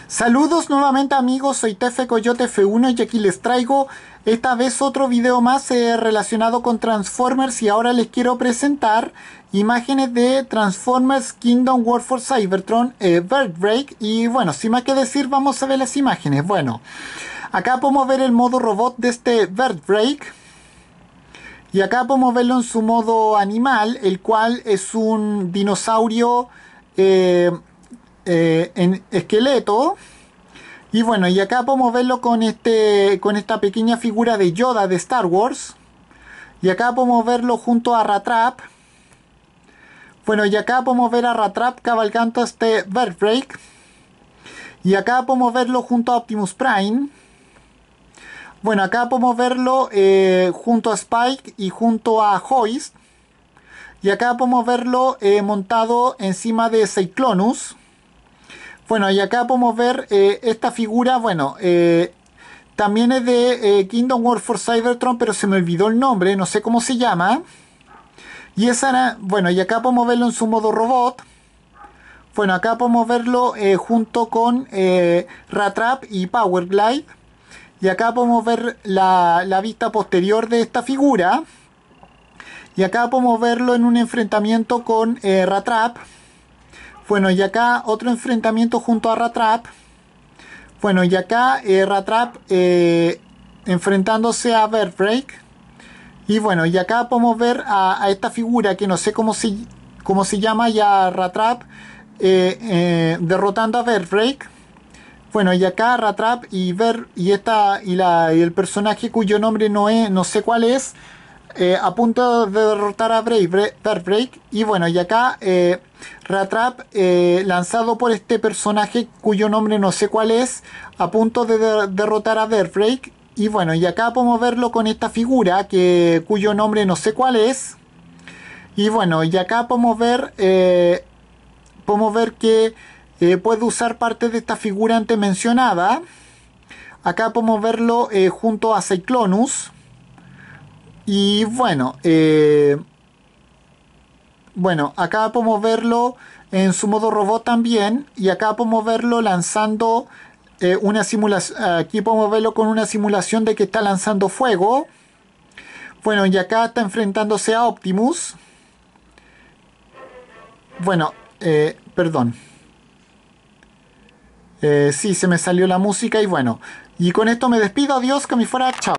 Saludos nuevamente amigos, soy Tefe Coyote F1 y aquí les traigo esta vez otro video más relacionado con Transformers y ahora les quiero presentar imágenes de Transformers Kingdom War for Cybertron Vertbreak y bueno, sin más que decir vamos a ver las imágenes. Bueno, acá podemos ver el modo robot de este Vertbreak y acá podemos verlo en su modo animal, el cual es un dinosaurio en esqueleto. Y bueno, y acá podemos verlo con esta pequeña figura de Yoda de Star Wars. Y acá podemos verlo junto a Ratrap. Bueno, y acá podemos ver a Ratrap cabalgando este Vertbreak. Y acá podemos verlo junto a Optimus Prime. Bueno, acá podemos verlo junto a Spike y junto a Hoist. Y acá podemos verlo montado encima de Cyclonus. Bueno, y acá podemos ver esta figura, bueno, también es de Kingdom War for Cybertron, pero se me olvidó el nombre, no sé cómo se llama. Y esa era, bueno, y acá podemos verlo en su modo robot. Bueno, acá podemos verlo junto con Ratrap y Powerglide. Y acá podemos ver la vista posterior de esta figura. Y acá podemos verlo en un enfrentamiento con Ratrap. Bueno, y acá otro enfrentamiento junto a Ratrap. Bueno, y acá Ratrap enfrentándose a Vertbreak. Y bueno, y acá podemos ver a esta figura que no sé cómo se llama, ya Ratrap derrotando a Vertbreak. Bueno, y acá Ratrap y el personaje cuyo nombre no sé cuál es, a punto de derrotar a Vertbreak. Y bueno, y acá Ratrap lanzado por este personaje cuyo nombre no sé cuál es, a punto de derrotar a Vertbreak. Y bueno, y acá podemos verlo con esta figura cuyo nombre no sé cuál es. Y bueno, y acá podemos ver que puede usar parte de esta figura antes mencionada. Acá podemos verlo junto a Cyclonus. Y bueno, acá podemos verlo en su modo robot también. Y acá podemos verlo lanzando una simulación. Aquí podemos verlo con una simulación de que está lanzando fuego. Bueno, y acá está enfrentándose a Optimus. Bueno, perdón. Sí, se me salió la música y bueno. Y con esto me despido. Adiós, que me fuera. Chao.